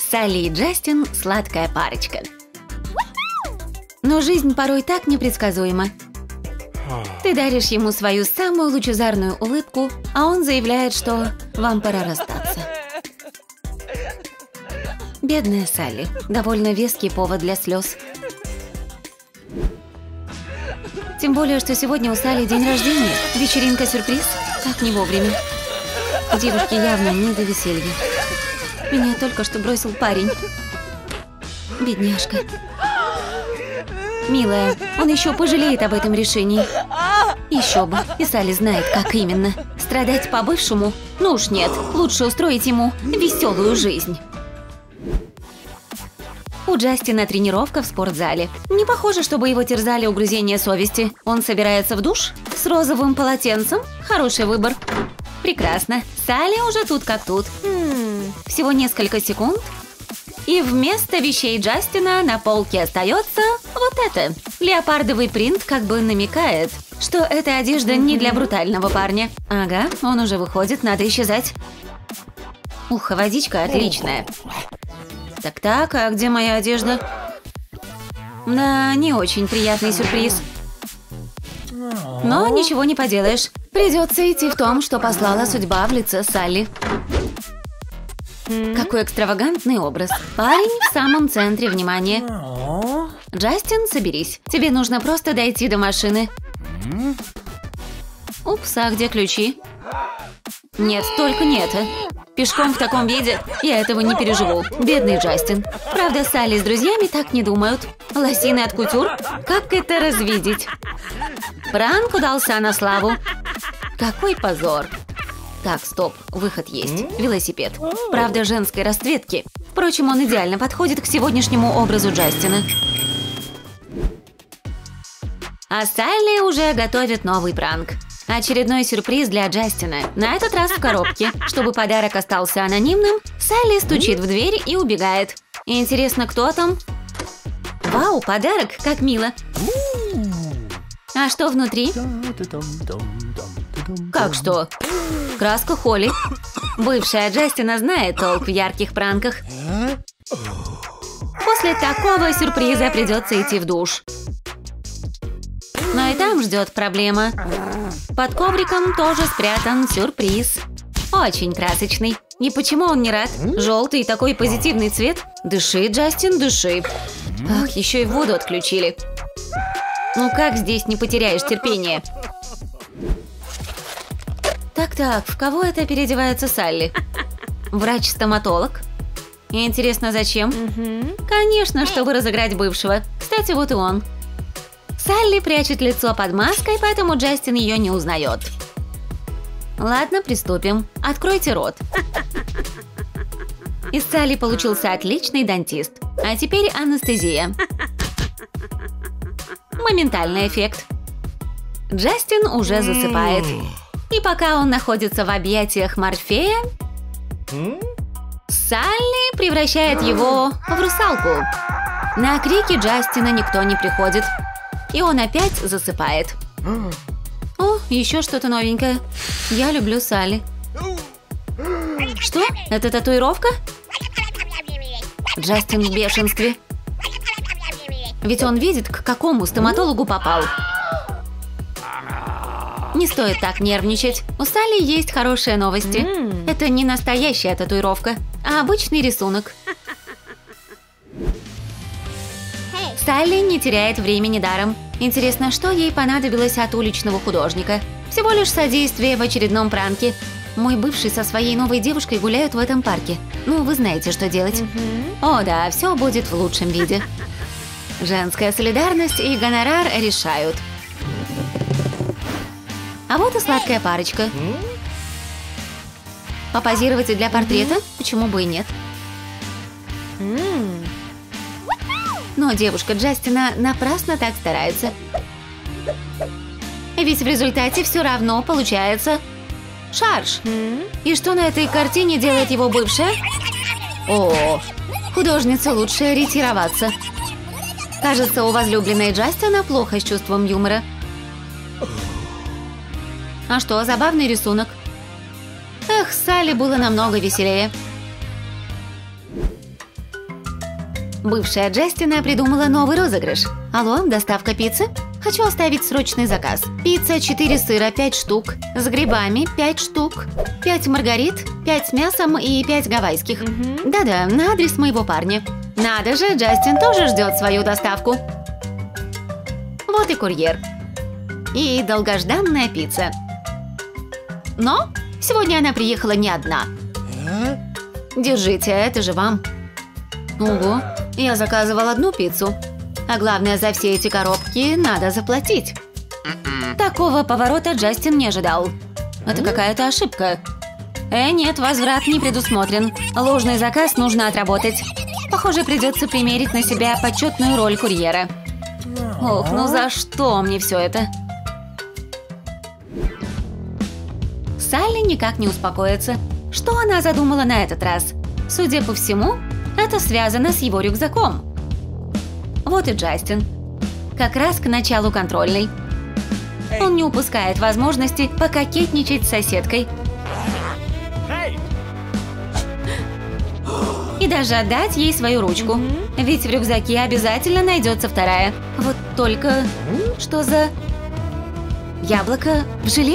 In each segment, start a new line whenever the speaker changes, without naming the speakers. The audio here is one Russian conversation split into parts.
Салли и Джастин – сладкая парочка. Но жизнь порой так непредсказуема. Ты даришь ему свою самую лучезарную улыбку, а он заявляет, что вам пора расстаться. Бедная Салли. Довольно веский повод для слез. Тем более, что сегодня у Салли день рождения. Вечеринка-сюрприз. Как не вовремя. Девушке явно не до веселья. Меня только что бросил парень. Бедняжка. Милая, он еще пожалеет об этом решении. Еще бы. И Салли знает, как именно. Страдать по-бывшему? Ну уж нет. Лучше устроить ему веселую жизнь. У Джастина тренировка в спортзале. Не похоже, чтобы его терзали угрызения совести. Он собирается в душ? С розовым полотенцем? Хороший выбор. Прекрасно. Салли уже тут как тут. Всего несколько секунд. И вместо вещей Джастина на полке остается вот это. Леопардовый принт как бы намекает, что эта одежда не для брутального парня. Ага, он уже выходит, надо исчезать. Ух, водичка отличная. Так-так, а где моя одежда? Да, не очень приятный сюрприз. Но ничего не поделаешь. Придется идти в том, что послала судьба в лице Салли. Какой экстравагантный образ. Парень в самом центре внимания. Джастин, соберись. Тебе нужно просто дойти до машины. Упс, а где ключи? Нет, только не это. Пешком в таком виде я этого не переживу. Бедный Джастин. Правда, Салли с друзьями так не думают. Лосины от кутюр? Как это развидеть? Пранк удался на славу. Какой позор. Так, стоп, выход есть. Велосипед. Правда, женской расцветки. Впрочем, он идеально подходит к сегодняшнему образу Джастина. А Салли уже готовит новый пранк. Очередной сюрприз для Джастина. На этот раз в коробке. Чтобы подарок остался анонимным, Салли стучит в дверь и убегает. Интересно, кто там? Вау, подарок, как мило. А что внутри? Как что? Краска Холли. Бывшая Джастина знает толк в ярких пранках. После такого сюрприза придется идти в душ. Но и там ждет проблема. Под ковриком тоже спрятан сюрприз. Очень красочный. И почему он не рад? Желтый такой позитивный цвет. Дыши, Джастин, дыши. Ах, еще и воду отключили. Ну как здесь не потеряешь терпение? Так-так, в кого это переодевается Салли? Врач-стоматолог? Интересно, зачем? Конечно, чтобы разыграть бывшего. Кстати, вот и он. Салли прячет лицо под маской, поэтому Джастин ее не узнает. Ладно, приступим. Откройте рот. Из Салли получился отличный дантист. А теперь анестезия. Моментальный эффект. Джастин уже засыпает. И пока он находится в объятиях Морфея, Салли превращает его в русалку. На крики Джастина никто не приходит. И он опять засыпает. О, еще что-то новенькое. Я люблю Салли. Что? Это татуировка? Джастин в бешенстве. Ведь он видит, к какому стоматологу попал. Не стоит так нервничать. У Салли есть хорошие новости. Это не настоящая татуировка, а обычный рисунок. Салли не теряет времени даром. Интересно, что ей понадобилось от уличного художника? Всего лишь содействие в очередном пранке. Мой бывший со своей новой девушкой гуляют в этом парке. Ну, вы знаете, что делать. О да, все будет в лучшем виде. Женская солидарность и гонорар решают. А вот и сладкая парочка. Попозировать для портрета? Почему бы и нет? Но девушка Джастина напрасно так старается. Ведь в результате все равно получается шарж. И что на этой картине делает его бывшая? О, художнице лучше ретироваться. Кажется, у возлюбленной Джастина плохо с чувством юмора. А что, забавный рисунок? Эх, Салли было намного веселее. Бывшая Джастина придумала новый розыгрыш. Алло, доставка пиццы? Хочу оставить срочный заказ. Пицца 4 сыра, 5 штук. С грибами 5 штук. 5 маргарит, 5 с мясом и 5 гавайских. Да-да, на адрес моего парня. Надо же, Джастин тоже ждет свою доставку. Вот и курьер. И долгожданная пицца. Но сегодня она приехала не одна. Держите, это же вам. Ого, я заказывал одну пиццу. А главное, за все эти коробки надо заплатить. Такого поворота Джастин не ожидал. Это какая-то ошибка. Нет, возврат не предусмотрен. Ложный заказ нужно отработать. Похоже, придется примерить на себя почетную роль курьера. Ох, ну за что мне все это? Салли никак не успокоится. Что она задумала на этот раз? Судя по всему, это связано с его рюкзаком. Вот и Джастин. Как раз к началу контрольной. Он не упускает возможности пококетничать с соседкой. И даже отдать ей свою ручку. Ведь в рюкзаке обязательно найдется вторая. Вот только... Что за... Яблоко в желе?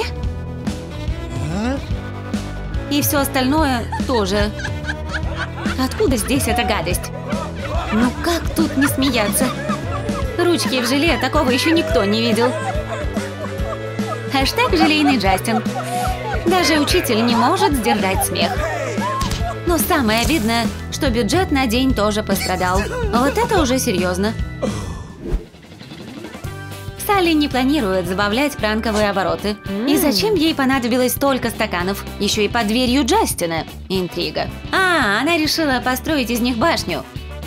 И все остальное тоже. Откуда здесь эта гадость? Ну как тут не смеяться? Ручки в желе, такого еще никто не видел. Хэштег «Желейный Джастин». Даже учитель не может сдержать смех. Но самое обидное, что бюджет на день тоже пострадал. Вот это уже серьезно. Салли не планирует забавлять пранковые обороты. И зачем ей понадобилось столько стаканов? Еще и под дверью Джастина. Интрига. Она решила построить из них башню.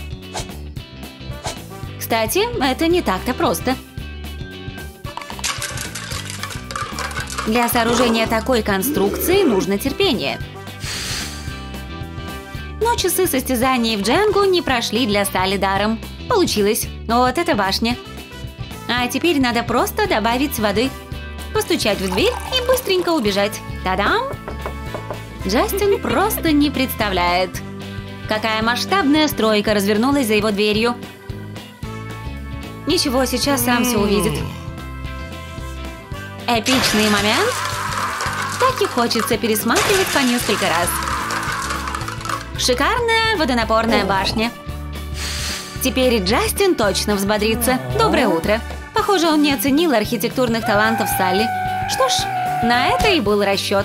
Кстати, это не так-то просто. Для сооружения такой конструкции нужно терпение. Но часы состязаний в Дженгу не прошли для Салли даром. Получилось. Вот эта башня. А теперь надо просто добавить воды, постучать в дверь и быстренько убежать. Та-дам! Джастин просто не представляет, какая масштабная стройка развернулась за его дверью. Ничего, сейчас сам все увидит. Эпичный момент. Так и хочется пересматривать по несколько раз. Шикарная водонапорная башня. Теперь и Джастин точно взбодрится. Доброе утро. Похоже, он не оценил архитектурных талантов Салли. Что ж, на это и был расчет.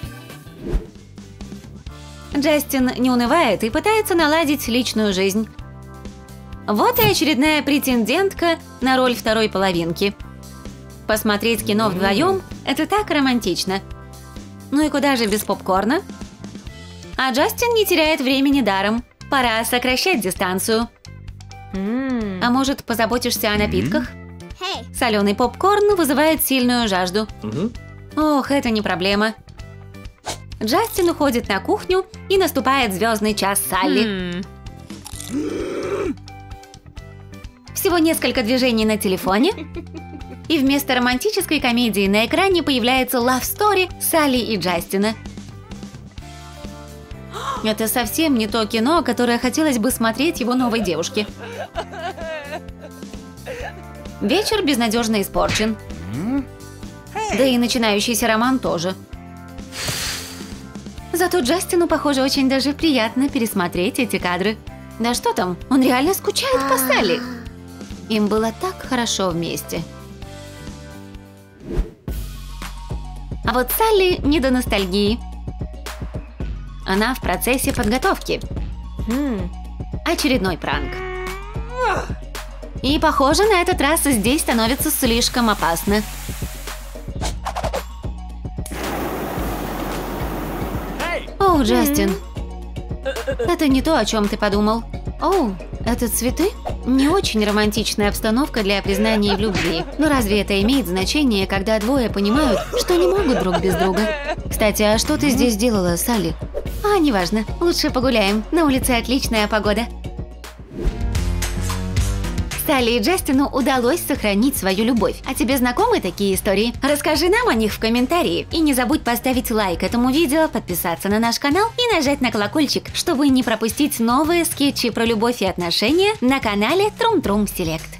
Джастин не унывает и пытается наладить личную жизнь. Вот и очередная претендентка на роль второй половинки. Посмотреть кино вдвоем – это так романтично. Ну и куда же без попкорна? А Джастин не теряет времени даром. Пора сокращать дистанцию. А может, позаботишься о напитках? Соленый попкорн вызывает сильную жажду. Ох, это не проблема. Джастин уходит на кухню, и наступает звездный час Салли. Всего несколько движений на телефоне, и вместо романтической комедии на экране появляется love story Салли и Джастина. Это совсем не то кино, которое хотелось бы смотреть его новой девушке. Вечер безнадежно испорчен. Да и начинающийся роман тоже. Зато Джастину, похоже, очень даже приятно пересмотреть эти кадры. Да что там, он реально скучает по Салли. Им было так хорошо вместе. А вот Салли не до ностальгии. Она в процессе подготовки. Очередной пранк. И, похоже, на этот раз здесь становится слишком опасно. О, Джастин. Это не то, о чем ты подумал. О, это цветы? Не очень романтичная обстановка для признания в любви. Но разве это имеет значение, когда двое понимают, что не могут друг без друга? Кстати, а что ты здесь делала, Салли? Неважно. Лучше погуляем. На улице отличная погода. Салли и Джастину удалось сохранить свою любовь. А тебе знакомы такие истории? Расскажи нам о них в комментарии. И не забудь поставить лайк этому видео, подписаться на наш канал и нажать на колокольчик, чтобы не пропустить новые скетчи про любовь и отношения на канале Трум Трум Селект.